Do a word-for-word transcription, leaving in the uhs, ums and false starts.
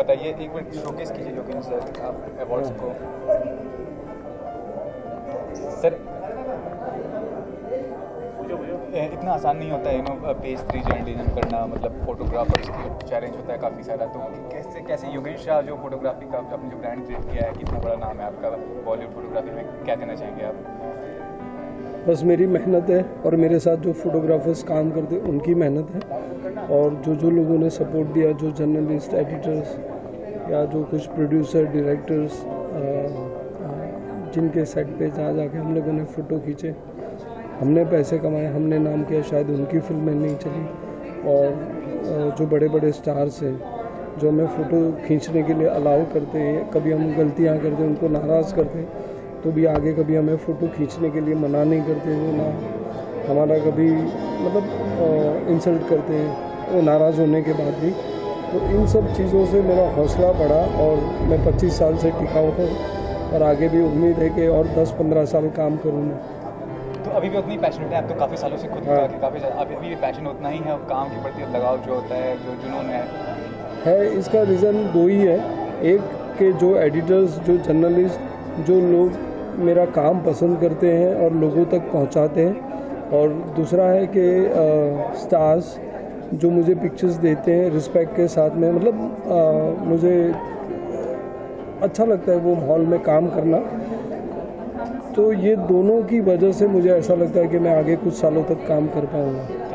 बताइए, एक minute showcase कीजिए योगेंद्र सर आप अवार्ड्स को। सर इतना आसान नहीं होता है you know page three journalism करना, मतलब फोटोग्राफर्स की चैलेंज होता है काफ़ी सारा। तो कैसे कैसे योगेश शाह जो फोटोग्राफी का अपने जो ब्रांड क्रिएट किया है, कितना बड़ा नाम है आपका बॉलीवुड फोटोग्राफी में, क्या कहना चाहेंगे आप? बस मेरी मेहनत है और मेरे साथ जो फोटोग्राफर्स काम करते हैं उनकी मेहनत है, और जो जो लोगों ने सपोर्ट दिया, जो जर्नलिस्ट, एडिटर्स या जो कुछ प्रोड्यूसर, डायरेक्टर्स जिनके सेट पे जा जाके हम लोगों ने फ़ोटो खींचे, हमने पैसे कमाए, हमने नाम किया, शायद उनकी फिल्में नहीं चली। और जो बड़े बड़े स्टार्स हैं जो हमें फ़ोटो खींचने के लिए अलाउ करते हैं, कभी हम गलतियां करते हैं, उनको नाराज़ करते हैं, तो भी आगे कभी हमें फ़ोटो खींचने के लिए मना नहीं करते, वो ना हमारा कभी मतलब इंसल्ट करते हैं वो नाराज़ होने के बाद भी। तो इन सब चीज़ों से मेरा हौसला बढ़ा और मैं पच्चीस साल से टिका हुआ हूँ और आगे भी उम्मीद है कि और दस पंद्रह साल काम करूँगा। तो अभी भी उतनी पैशनेट है आप, तो काफ़ी सालों से खुद हाँ। का काफ़ी अभी अभी भी पैशन उतना ही है, और काम के प्रति लगाव जो होता है, जो जुनून है है इसका रीज़न दो ही है। एक के जो एडिटर्स, जो जर्नलिस्ट, जो लोग मेरा काम पसंद करते हैं और लोगों तक पहुंचाते हैं, और दूसरा है कि स्टार्स जो मुझे पिक्चर्स देते हैं रिस्पेक्ट के साथ में, मतलब आ, मुझे अच्छा लगता है वो माहौल में काम करना। तो ये दोनों की वजह से मुझे ऐसा लगता है कि मैं आगे कुछ सालों तक काम कर पाऊँगा।